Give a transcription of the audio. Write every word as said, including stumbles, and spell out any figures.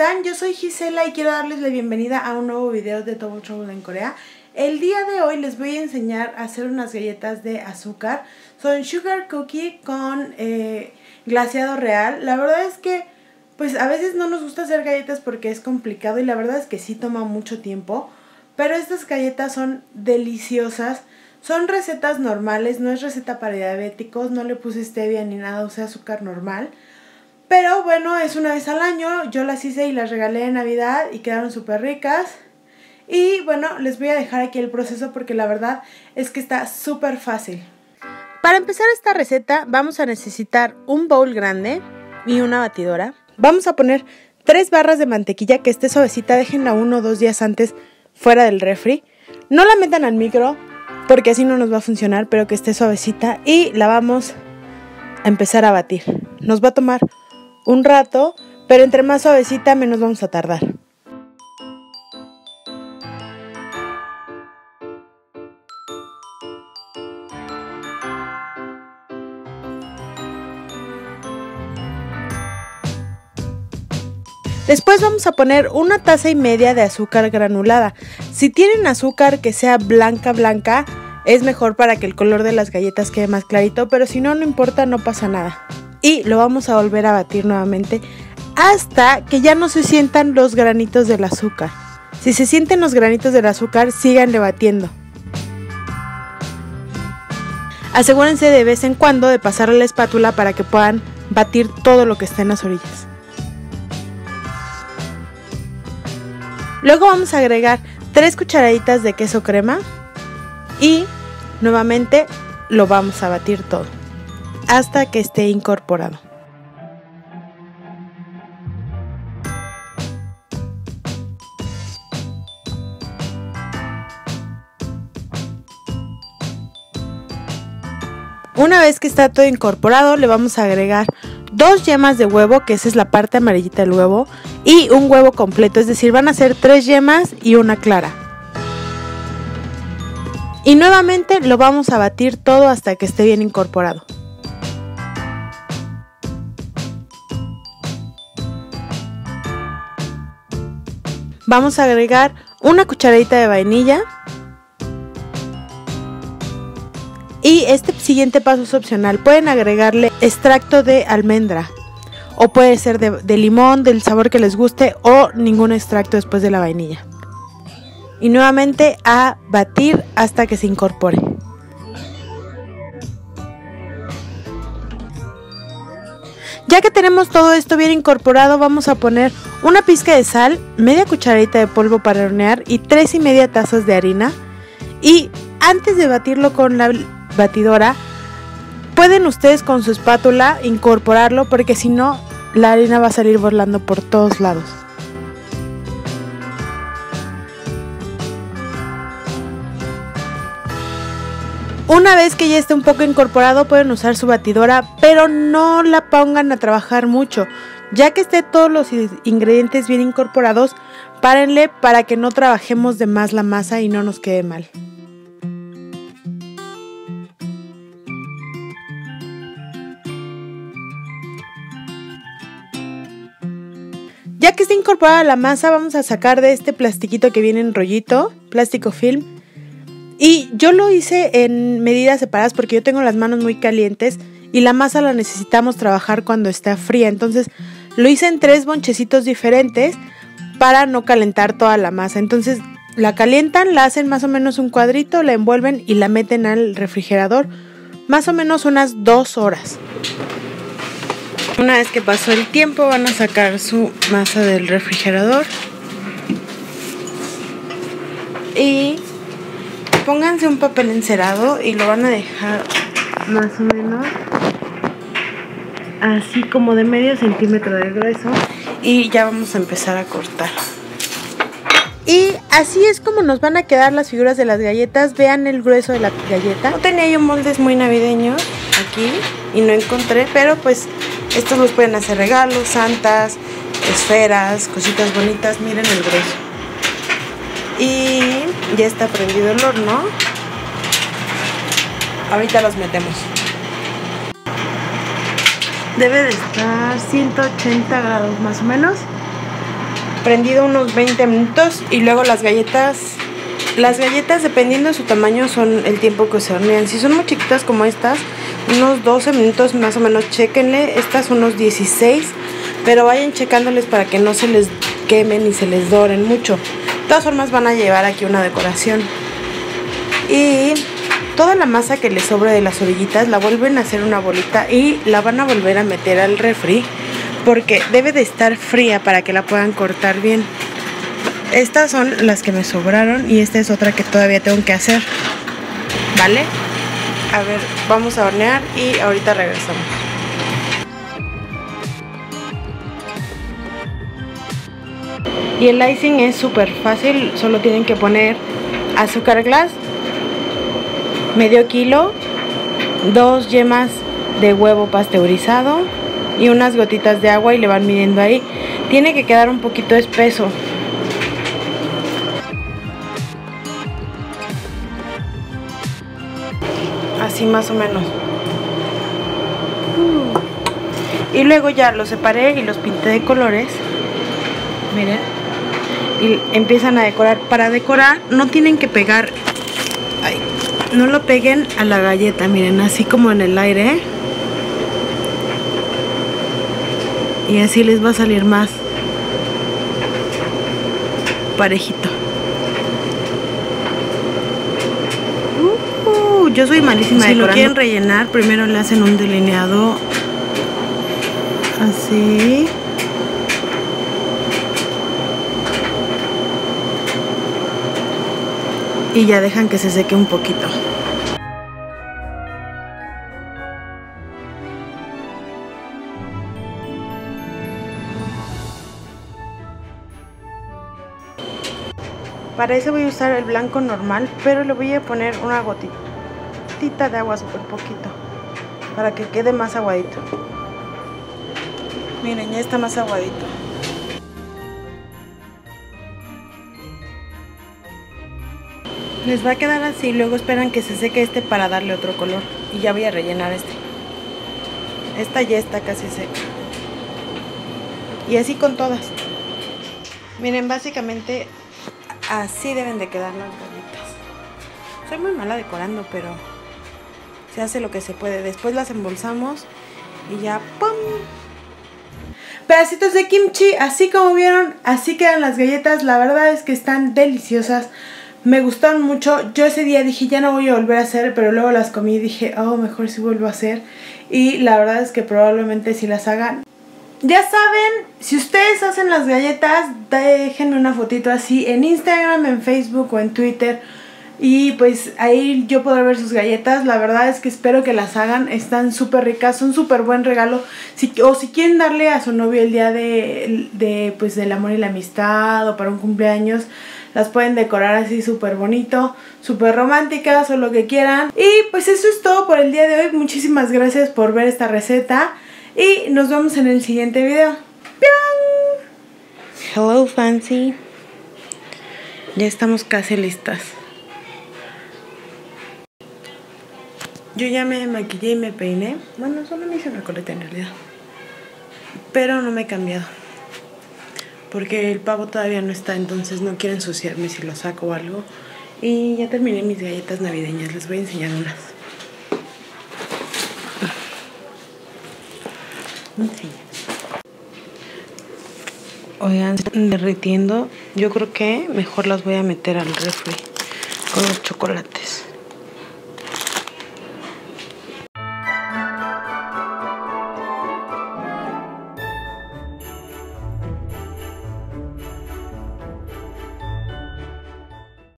están? Yo soy Gisela y quiero darles la bienvenida a un nuevo video de Double Trouble en Corea. El día de hoy les voy a enseñar a hacer unas galletas de azúcar. Son sugar cookie con eh, glaseado real. La verdad es que pues a veces no nos gusta hacer galletas porque es complicado y la verdad es que sí toma mucho tiempo. Pero estas galletas son deliciosas. Son recetas normales, no es receta para diabéticos, no le puse stevia ni nada, o sea azúcar normal. Pero bueno, es una vez al año, yo las hice y las regalé en Navidad y quedaron súper ricas. Y bueno, les voy a dejar aquí el proceso porque la verdad es que está súper fácil. Para empezar esta receta vamos a necesitar un bowl grande y una batidora. Vamos a poner tres barras de mantequilla que esté suavecita, déjenla uno o dos días antes fuera del refri. No la metan al micro porque así no nos va a funcionar, pero que esté suavecita y la vamos a empezar a batir. Nos va a tomar un rato, pero entre más suavecita menos vamos a tardar. Después vamos a poner una taza y media de azúcar granulada. Si tienen azúcar que sea blanca blanca, es mejor para que el color de las galletas quede más clarito, pero si no, no importa, no pasa nada. Y lo vamos a volver a batir nuevamente hasta que ya no se sientan los granitos del azúcar. Si se sienten los granitos del azúcar, síganle batiendo. Asegúrense de vez en cuando de pasarle la espátula para que puedan batir todo lo que está en las orillas. Luego vamos a agregar tres cucharaditas de queso crema y nuevamente lo vamos a batir todo hasta que esté incorporado. Una vez que está todo incorporado, le vamos a agregar dos yemas de huevo, que esa es la parte amarillita del huevo, y un huevo completo, es decir, van a ser tres yemas y una clara. Y nuevamente lo vamos a batir todo hasta que esté bien incorporado. Vamos a agregar una cucharadita de vainilla. Y este siguiente paso es opcional, pueden agregarle extracto de almendra o puede ser de, de limón, del sabor que les guste, o ningún extracto después de la vainilla. Y nuevamente a batir hasta que se incorpore. Ya que tenemos todo esto bien incorporado, vamos a poner una pizca de sal, media cucharadita de polvo para hornear y tres y media tazas de harina. Y antes de batirlo con la batidora, pueden ustedes con su espátula incorporarlo porque si no la harina va a salir volando por todos lados. Una vez que ya esté un poco incorporado pueden usar su batidora, pero no la pongan a trabajar mucho. Ya que esté todos los ingredientes bien incorporados, párenle para que no trabajemos de más la masa y no nos quede mal. Ya que está incorporada la masa, vamos a sacar de este plastiquito que viene en rollito, plástico film. Y yo lo hice en medidas separadas porque yo tengo las manos muy calientes y la masa la necesitamos trabajar cuando está fría. Entonces lo hice en tres bonchecitos diferentes para no calentar toda la masa. Entonces la calientan, la hacen más o menos un cuadrito, la envuelven y la meten al refrigerador más o menos unas dos horas. Una vez que pasó el tiempo van a sacar su masa del refrigerador y pónganse un papel encerado y lo van a dejar más o menos así como de medio centímetro de grueso y ya vamos a empezar a cortar. Y así es como nos van a quedar las figuras de las galletas. Vean el grueso de la galleta. No tenía yo moldes muy navideños aquí y no encontré, pero pues estos los pueden hacer regalos, santas, esferas, cositas bonitas. Miren el grueso. Y ya está prendido el horno. Ahorita los metemos. Debe de estar ciento ochenta grados más o menos. prendido unos veinte minutos. Y luego las galletas, las galletas dependiendo de su tamaño son el tiempo que se hornean. Si son muy chiquitas como estas, unos doce minutos más o menos, chéquenle. Estas unos dieciséis, pero vayan checándoles para que no se les quemen y se les doren mucho. De todas formas van a llevar aquí una decoración. Y toda la masa que les sobre de las orillitas la vuelven a hacer una bolita y la van a volver a meter al refri, porque debe de estar fría para que la puedan cortar bien. Estas son las que me sobraron y esta es otra que todavía tengo que hacer, ¿vale? A ver, vamos a hornear y ahorita regresamos. Y el icing es súper fácil, solo tienen que poner azúcar glass, medio kilo, dos yemas de huevo pasteurizado y unas gotitas de agua y le van midiendo ahí. Tiene que quedar un poquito espeso. Así más o menos. Y luego ya los separé y los pinté de colores. Miren. Y empiezan a decorar. Para decorar no tienen que pegar. Ay, no lo peguen a la galleta, miren, así como en el aire. Y así les va a salir más parejito. Uh, uh, yo soy malísima si decorando. Si lo quieren rellenar, primero le hacen un delineado así. Y ya dejan que se seque un poquito. Para eso voy a usar el blanco normal, pero le voy a poner una gotita de agua, súper poquito, para que quede más aguadito. Miren, ya está más aguadito. Les va a quedar así, luego esperan que se seque este para darle otro color. Y ya voy a rellenar este. Esta ya está casi seca. Y así con todas. Miren, básicamente así deben de quedar las galletas. Soy muy mala decorando, pero se hace lo que se puede. Después las embolsamos y ya ¡pum! Pedacitos de kimchi, así como vieron, así quedan las galletas. La verdad es que están deliciosas. Me gustaron mucho. Yo ese día dije, ya no voy a volver a hacer, pero luego las comí y dije, oh, mejor si vuelvo a hacer. Y la verdad es que probablemente si las hagan. Ya saben, si ustedes hacen las galletas, déjenme una fotito así en Instagram, en Facebook o en Twitter. Y pues ahí yo podré ver sus galletas. La verdad es que espero que las hagan. Están súper ricas, son súper buen regalo. Si, o si quieren darle a su novio el día de, de, pues, del amor y la amistad, o para un cumpleaños, las pueden decorar así súper bonito, súper románticas o lo que quieran. Y pues eso es todo por el día de hoy. Muchísimas gracias por ver esta receta. Y nos vemos en el siguiente video. ¡Piang! Hello, Fancy. Ya estamos casi listas. Yo ya me maquillé y me peiné. Bueno, solo me hice una coleta en realidad. Pero no me he cambiado. Porque el pavo todavía no está, entonces no quiero ensuciarme si lo saco o algo. Y ya terminé mis galletas navideñas. Les voy a enseñar unas. Oigan, se están derritiendo. Yo creo que mejor las voy a meter al refri con los chocolates.